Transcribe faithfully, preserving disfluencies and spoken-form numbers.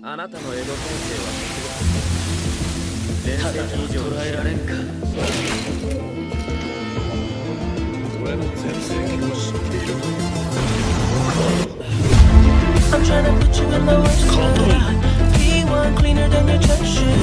あなたの江戸天性は伝説以上捉えられんか。 俺の全盛期を知っている。 I'm trying to put you in the worst spot. P one cleaner than your church shit.